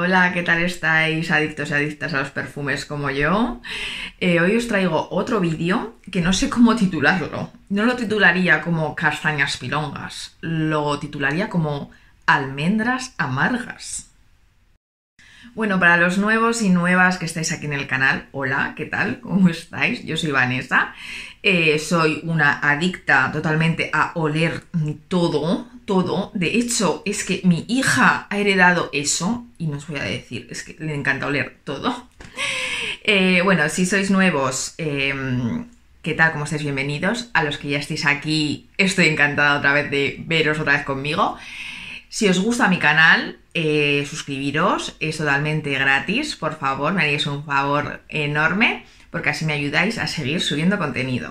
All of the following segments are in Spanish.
Hola, ¿qué tal estáis, adictos y adictas a los perfumes como yo? Hoy os traigo otro vídeo que no sé cómo titularlo. No lo titularía como castañas pilongas, lo titularía como almendras amargas. Bueno, para los nuevos y nuevas que estáis aquí en el canal, hola, ¿qué tal? ¿Cómo estáis? Yo soy Vanessa, soy una adicta totalmente a oler todo. De hecho, es que mi hija ha heredado eso, y no os voy a decir, es que le encanta oler todo. Bueno, si sois nuevos, ¿qué tal? ¿Cómo estáis? Bienvenidos. A los que ya estéis aquí, estoy encantada otra vez de veros otra vez conmigo. Si os gusta mi canal, suscribiros, es totalmente gratis, por favor, me haréis un favor enorme, porque así me ayudáis a seguir subiendo contenido.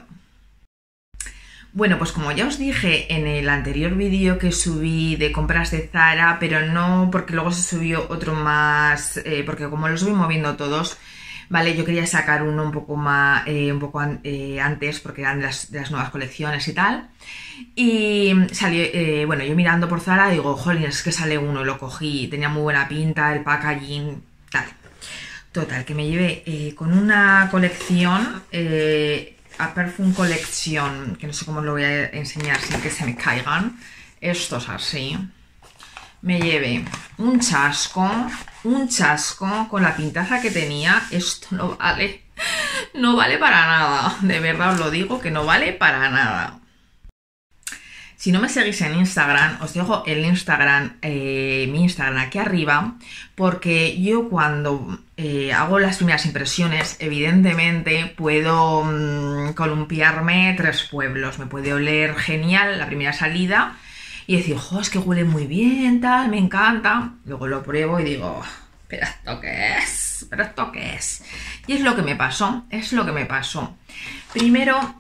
Bueno, pues como ya os dije en el anterior vídeo que subí de compras de Zara, pero no porque luego se subió otro más, porque como los voy moviendo todos, ¿vale? Yo quería sacar uno un poco más, antes, porque eran de las nuevas colecciones y tal. Y salió, bueno, yo mirando por Zara digo, jolín, es que sale uno, lo cogí, tenía muy buena pinta, el packaging, tal. Total, que me llevé con una colección, a Perfume Collection, que no sé cómo lo voy a enseñar sin que se me caigan. Esto es así. Me llevé un chasco con la pintaza que tenía. Esto no vale para nada. De verdad os lo digo que no vale para nada. Si no me seguís en Instagram, os dejo el Instagram, mi Instagram aquí arriba, porque yo cuando hago las primeras impresiones, evidentemente puedo columpiarme 3 pueblos. Me puede oler genial la primera salida y decir, jo, es que huele muy bien, tal, me encanta. Luego lo pruebo y digo, ¿pero esto qué es? ¿Pero esto qué es? Y es lo que me pasó, Primero,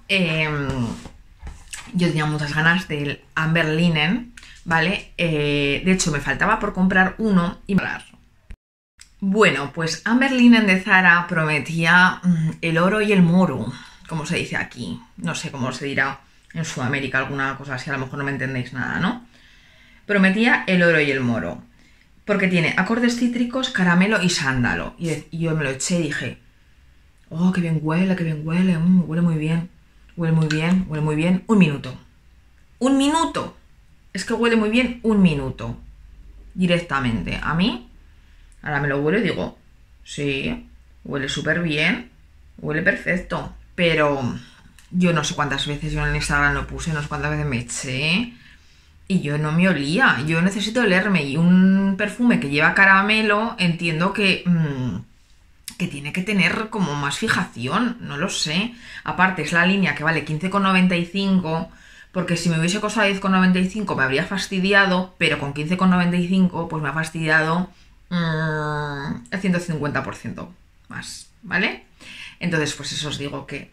yo tenía muchas ganas del Amber Linen, ¿vale? De hecho, me faltaba por comprar uno y parar. Bueno, pues Amber Linen de Zara prometía el oro y el moro, como se dice aquí. No sé cómo se dirá en Sudamérica, alguna cosa así, a lo mejor no me entendéis nada, ¿no? Prometía el oro y el moro, porque tiene acordes cítricos, caramelo y sándalo. Y yo me lo eché y dije, oh, qué bien huele, huele muy bien. Huele muy bien. Un minuto. Es que huele muy bien un minuto. Directamente. A mí, ahora me lo huelo y digo, sí, huele súper bien. Huele perfecto. Pero yo no sé cuántas veces yo en el Instagram lo puse, no sé cuántas veces me eché. Y yo no me olía. Yo necesito olerme. Y un perfume que lleva caramelo, entiendo que tiene que tener como más fijación, no lo sé. Aparte es la línea que vale 15,95, porque si me hubiese costado 10,95 me habría fastidiado, pero con 15,95 pues me ha fastidiado el 150% más, ¿vale? Entonces pues eso os digo que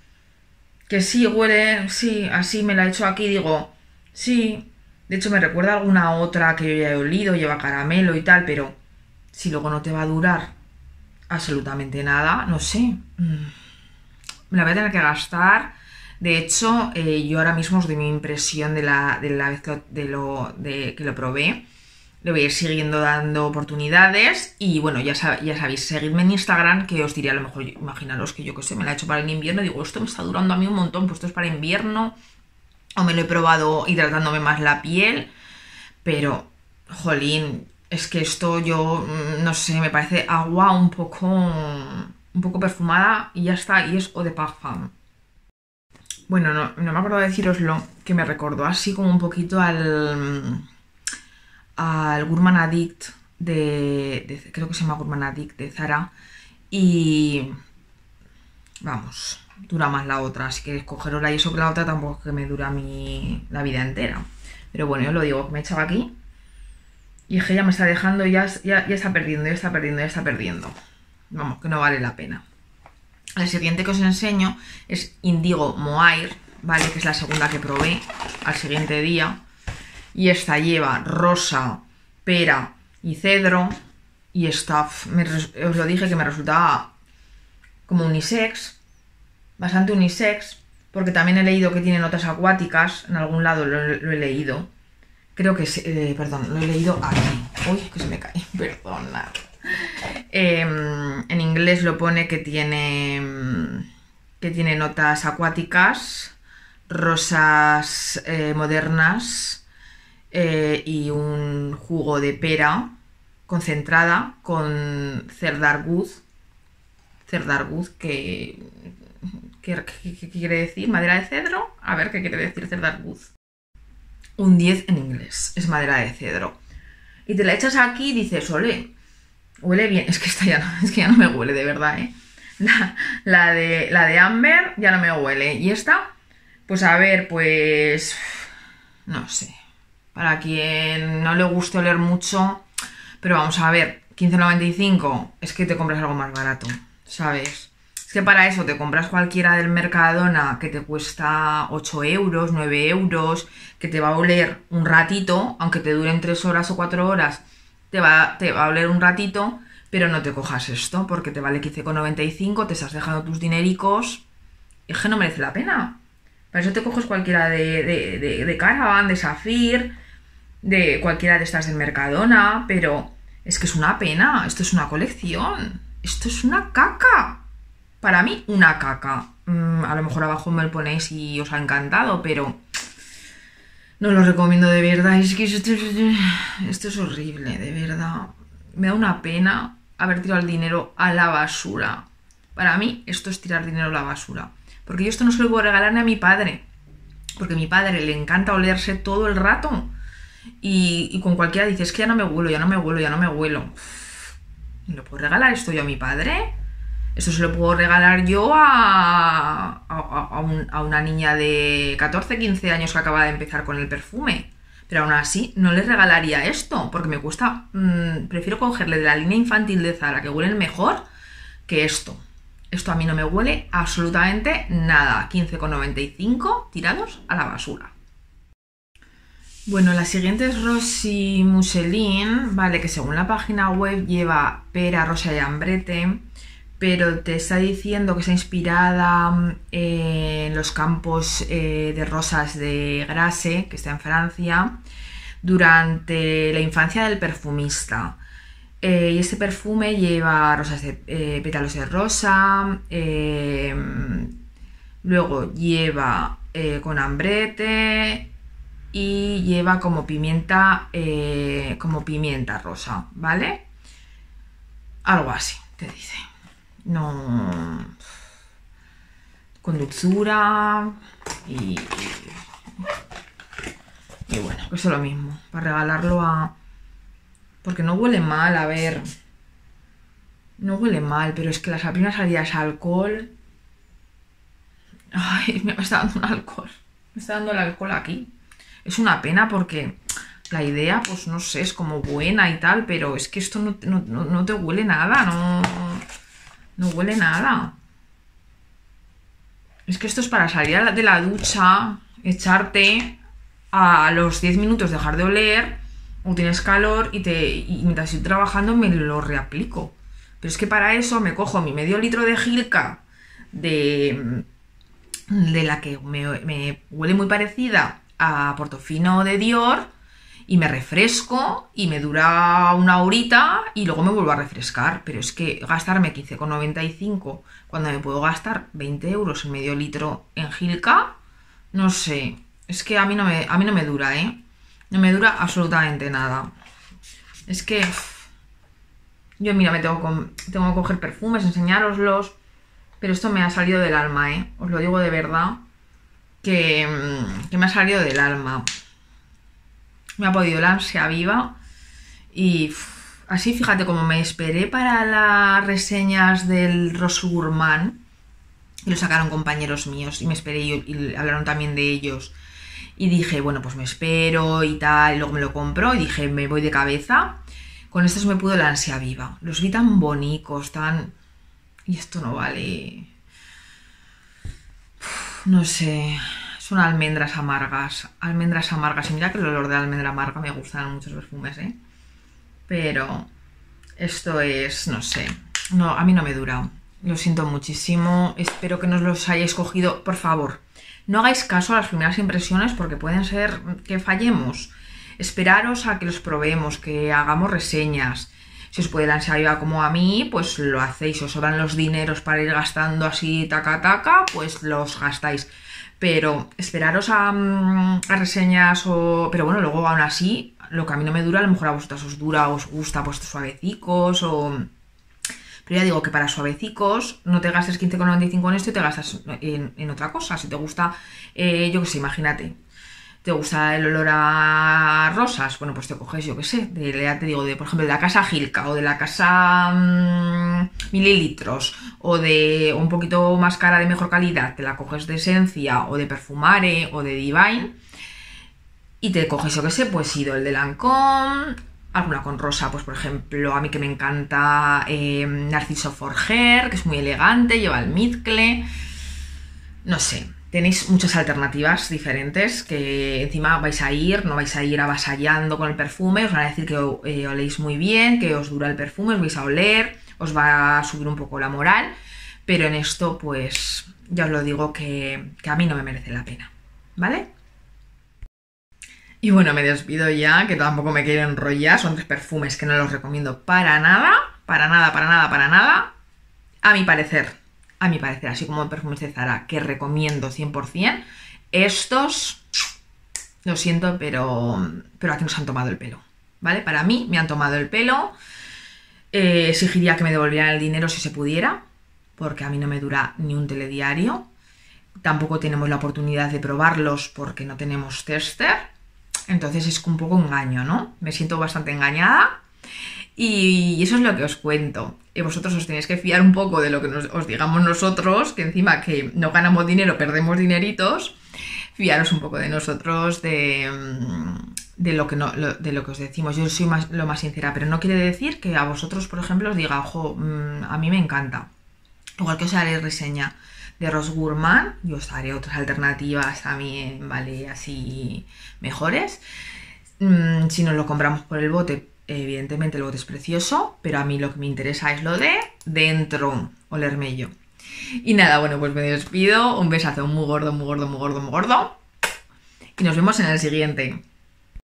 sí huele, sí, así me la he hecho aquí, digo, sí, de hecho me recuerda a alguna otra que yo ya he olido, lleva caramelo y tal, pero si luego no te va a durar absolutamente nada, no sé, me la voy a tener que gastar. De hecho, yo ahora mismo os doy mi impresión de la vez que lo probé. Le voy a ir siguiendo dando oportunidades y bueno, ya sabéis, seguidme en Instagram, que os diré a lo mejor, imaginaros que yo que sé, me la he hecho para el invierno y digo, esto me está durando a mí un montón, pues esto es para invierno, o me lo he probado hidratándome más la piel, pero, jolín, es que esto yo, no sé, me parece agua un poco perfumada y ya está, y es eau de parfum. Bueno, no me acuerdo de deciroslo, que me recordó así como un poquito al Gourmand Addict creo que se llama Gourmand Addict de Zara, y vamos, dura más la otra, así que escogerosla, y eso que la otra tampoco es que me dura la vida entera. Pero bueno, yo lo digo, me he echado aquí y es que ya me está dejando, ya está perdiendo. Vamos, que no vale la pena. El siguiente que os enseño es Indigo Mohair, ¿vale? Que es la segunda que probé al siguiente día. Y esta lleva rosa, pera y cedro. Y esta, os lo dije que me resultaba como unisex, bastante unisex, porque también he leído que tiene notas acuáticas, en algún lado lo he leído. Creo que, perdón, lo he leído aquí. Uy, que se me cae, perdonad. En inglés lo pone que tiene notas acuáticas, rosas modernas y un jugo de pera concentrada con cerdarguz. Cerdarguz, ¿qué quiere decir? ¿Madera de cedro? A ver, ¿qué quiere decir cerdarguz? Un 10 en inglés, es madera de cedro. Y te la echas aquí y dices, ole, huele bien. Es que esta ya no me huele, de verdad, ¿eh? La de Amber ya no me huele. Y esta, pues a ver, pues... no sé. Para quien no le guste oler mucho... Pero vamos a ver, 15,95 es que te compras algo más barato, ¿sabes? Es que para eso te compras cualquiera del Mercadona que te cuesta 8 euros, 9 euros, que te va a oler un ratito, aunque te duren 3 horas o 4 horas, te va a oler un ratito, pero no te cojas esto porque te vale 15,95, te estás dejando tus dinericos, y es que no merece la pena. Para eso te coges cualquiera de Caravan, de Saphir, de cualquiera de estas del Mercadona, pero es que es una pena, esto es una colección, esto es una caca, para mí una caca. A lo mejor abajo me lo ponéis y os ha encantado, pero no lo recomiendo de verdad, es que esto es horrible, de verdad, me da una pena haber tirado el dinero a la basura. Para mí esto es tirar dinero a la basura, porque yo esto no se lo puedo regalar ni a mi padre, porque a mi padre le encanta olerse todo el rato. Y con cualquiera dices que ya no me huelo, ya no me huelo, ya no me huelo. ¿Le puedo regalar esto yo a mi padre? Esto se lo puedo regalar yo a una niña de 14, 15 años que acaba de empezar con el perfume. Pero aún así no le regalaría esto, porque me cuesta... prefiero cogerle de la línea infantil de Zara, que huelen mejor, que esto. Esto a mí no me huele absolutamente nada. 15,95 tirados a la basura. Bueno, la siguiente es Rosy Moucheline, ¿vale? Que según la página web lleva pera, rosa y ambrete, pero te está diciendo que está inspirada en los campos de rosas de Grasse, que está en Francia, durante la infancia del perfumista. Y este perfume lleva rosas de pétalos de rosa, luego lleva con ambrete... y lleva como pimienta rosa, ¿vale? Algo así, te dice. No... con dulzura y bueno, que es lo mismo. Para regalarlo a... porque no huele mal, a ver... no huele mal, pero es que las primeras salidas a alcohol... ay, me está dando un alcohol. Me está dando el alcohol aquí. Es una pena porque la idea, pues no sé, es como buena y tal, pero es que esto no te huele nada, no huele nada. Es que esto es para salir de la ducha, echarte, a los 10 minutos dejar de oler, o tienes calor y mientras estoy trabajando me lo reaplico. Pero es que para eso me cojo mi medio litro de Hilka, de la que me huele muy parecida a Portofino de Dior, y me refresco y me dura una horita y luego me vuelvo a refrescar. Pero es que gastarme 15,95 cuando me puedo gastar 20 euros en medio litro en Hilka, no sé, es que a mí no me dura, ¿eh? No me dura absolutamente nada. Es que yo, mira, tengo que coger perfumes, enseñároslos, pero esto me ha salido del alma, ¿eh? Os lo digo de verdad, que me ha salido del alma. Me ha podido la ansia viva y así, fíjate, como me esperé para las reseñas del Rose Gourmand, y lo sacaron compañeros míos, y me esperé y hablaron también de ellos, y dije, bueno, pues me espero y tal, y luego me lo compro, y dije, me voy de cabeza. Con estos me pudo la ansia viva. Los vi tan bonitos, tan... y esto no vale... no sé... son almendras amargas. Almendras amargas. Y mira que el olor de almendra amarga me gustan muchos perfumes, ¿eh? Pero esto es... no sé. No, a mí no me dura. Lo siento muchísimo. Espero que no os los hayáis cogido. Por favor, no hagáis caso a las primeras impresiones porque pueden ser que fallemos. Esperaros a que los probemos, que hagamos reseñas. Si os puede la ansiedad como a mí, pues lo hacéis. Si os sobran los dineros para ir gastando así taca taca, pues los gastáis. Pero esperaros a reseñas o... Pero bueno, luego aún así, lo que a mí no me dura, a lo mejor a vosotras os dura, os gusta, pues suavecicos o... Pero ya digo que para suavecicos no te gastes 15,95 en esto y te gastas en otra cosa. Si te gusta, yo qué sé, imagínate, te gusta el olor a rosas, bueno, pues te coges, yo qué sé, ya te digo, por ejemplo, de la casa Gilka o de la casa Mililitros o de un poquito más cara de mejor calidad, te la coges de Esencia o de Perfumare o de Divine y te coges, yo qué sé, pues Idol de Lancôme, alguna con rosa, pues por ejemplo, a mí que me encanta Narciso Forger, que es muy elegante, lleva el Mizcle, no sé, tenéis muchas alternativas diferentes que encima vais a ir, no vais a ir avasallando con el perfume, os van a decir que oléis muy bien, que os dura el perfume, os vais a oler, os va a subir un poco la moral, pero en esto pues ya os lo digo que a mí no me merece la pena, ¿vale? Y bueno, me despido ya, que tampoco me quiero enrollar. Son 3 perfumes que no los recomiendo para nada, para nada, para nada, para nada. A mi parecer, así como perfumes de Zara que recomiendo 100%, estos, lo siento, pero aquí nos han tomado el pelo, ¿vale? Para mí me han tomado el pelo. Exigiría que me devolvieran el dinero si se pudiera, porque a mí no me dura ni un telediario. Tampoco tenemos la oportunidad de probarlos porque no tenemos tester. Entonces es un poco engaño, ¿no? Me siento bastante engañada y eso es lo que os cuento. Y vosotros os tenéis que fiar un poco de lo que os digamos nosotros, que encima que no ganamos dinero, perdemos dineritos. Fiaros un poco de nosotros, de lo que os decimos. Yo soy lo más sincera, pero no quiere decir que a vosotros, por ejemplo, os diga, ojo, a mí me encanta. Igual que os haré reseña de Rose Gourmand, yo os haré otras alternativas también, ¿vale? Así mejores. Si nos lo compramos por el bote, evidentemente el bote es precioso, pero a mí lo que me interesa es lo de dentro, olerme yo. Y nada, bueno, pues me despido, un besazo muy gordo, muy gordo, muy gordo, muy gordo. Y nos vemos en el siguiente.